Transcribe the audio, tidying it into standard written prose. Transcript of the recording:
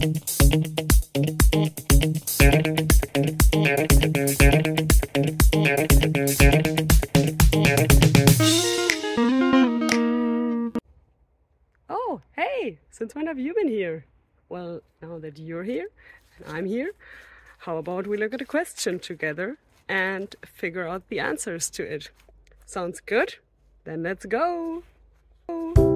Oh, hey, since when have you been here? Well, now that you're here and I'm here, how about we look at a question together and figure out the answers to it? Sounds good? Then let's go!